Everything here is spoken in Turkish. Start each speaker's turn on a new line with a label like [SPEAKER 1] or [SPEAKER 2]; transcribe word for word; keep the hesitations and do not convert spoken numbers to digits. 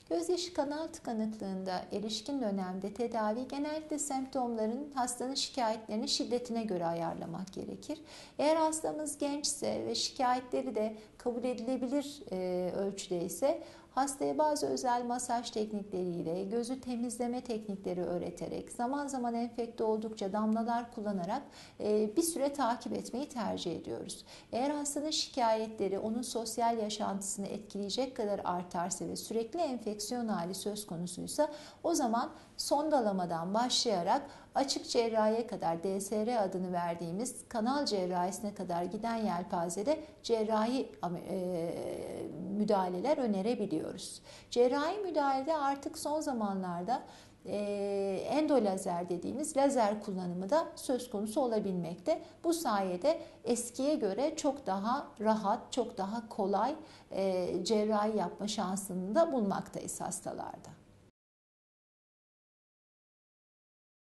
[SPEAKER 1] Gözyaşı kanal tıkanıklığında erişkin dönemde tedavi genellikle semptomların hastanın şikayetlerinin şiddetine göre ayarlamak gerekir. Eğer hastamız gençse ve şikayetleri de kabul edilebilir e, ölçüde ise hastaya bazı özel masaj teknikleriyle, gözü temizleme teknikleri öğreterek, zaman zaman enfekte oldukça damlalar kullanarak bir süre takip etmeyi tercih ediyoruz. Eğer hastanın şikayetleri onun sosyal yaşantısını etkileyecek kadar artarsa ve sürekli enfeksiyon hali söz konusuysa o zaman sondalamadan başlayarak açık cerrahiye kadar D S R adını verdiğimiz kanal cerrahisine kadar giden yelpazede cerrahi e, müdahaleler önerebiliyoruz. Cerrahi müdahalede artık son zamanlarda e, endolazer dediğimiz lazer kullanımı da söz konusu olabilmekte. Bu sayede eskiye göre çok daha rahat, çok daha kolay e, cerrahi yapma şansını da bulmaktayız hastalarda.